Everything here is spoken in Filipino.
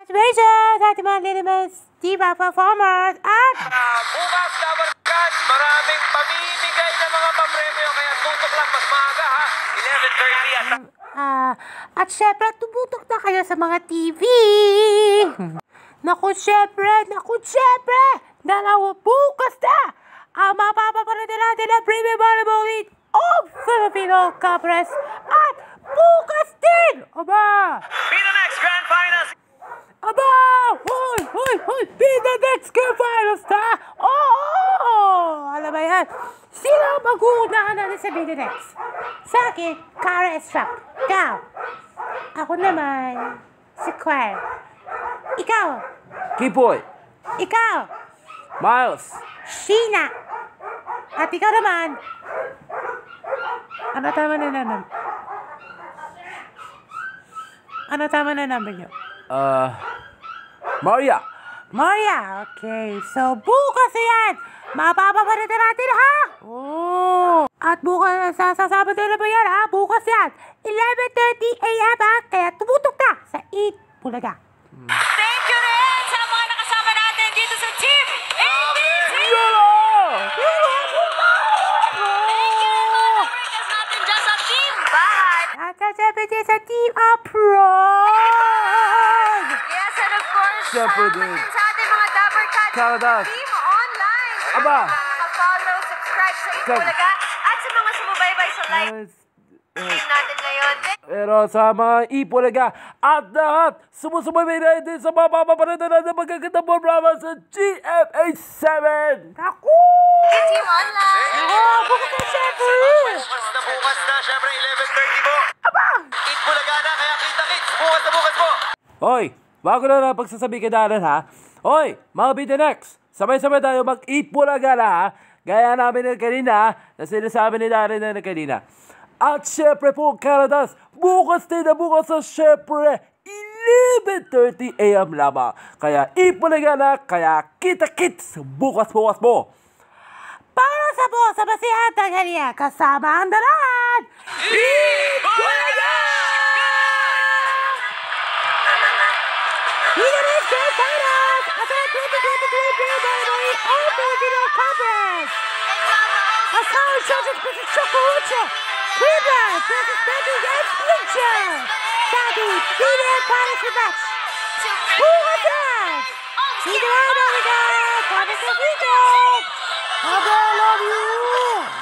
Congratulations sa ating mga Lilimas Diva performers at bukas Dabarkads, maraming pamimigay na mga papremyo kaya tutok lang mas maaga ha, 11:30 at syempre tumutok na kayo sa mga TV. Naku syempre, dalawa bukas na ang mapapapanood natin na Premium Volleyball League of Filipino Conference at bukas din! Aba! Bida next Grand Finals! Aba! Hoy! Bida next Grand Finals na! Oo! Alam ba yan? Sino ang mag-uunahan natin sa Bida next? Sa akin, Kara Estrap. Ikaw. Ako naman, si Claire. Ikaw. Kipoy. Ikaw. Miles. Sheena. At ikaw naman. Ano tama na number nyo? Maria. Maria, okay. So, bukas yan. Mapapapanood natin, ha? Oo. At bukas, sasabot na ba yan, ha? Bukas yan. 11:30 a.m. ha? Kaya tumutok na sa 8 Bulaga. Thank you rin sa mga nakasama natin dito sa Team ABC! Thank you rin mga Dabarkads natin dyan sa Team Bahay! At syempre din sa Team Apron! Yes, and of course, Syempre salamat din. din sa ating mga Dabarkads Karadas. Team Online! Aba. Sa mga nakafollow, subscribe sa Bulaga at sa mga sumubaybay sa live stream natin ngayon. Pero sa mga Bulaga at lahat, sumusubay natin sa mga mapapanood natin magagandang programa sa GMA7! Naku! Team Online! Bukas na syempre! Bukas na, syempre 11:30 po! Aba! 8 Bulaga na, kaya kita-kits! Bukas po! Hoy, bago na pagsasabi ka natin ha. Hoy, mga Bida next, sabay-sabay tayo mag-eat Bulaga na ha. Gaya namin na kanina, na sinasabi ni Darren na kanina. At syempre po, Karadas, bukas sa syempre 11:30 a.m. lamang. Kaya Bulaga na, kaya kita-kits bukas po. Para sa po sa basihan tanghaliya, kasama ang daran! Bulaga! Bida next Grand Finals at the 2023 Premier of Filipino Conference! Asawa Children versus Chocorucho! Cleveland versus Bendy and Splinter! Sabi, Bida Finals rematch! Bukas yan! See you tomorrow, Bulaga! Have a good weekend! I love you!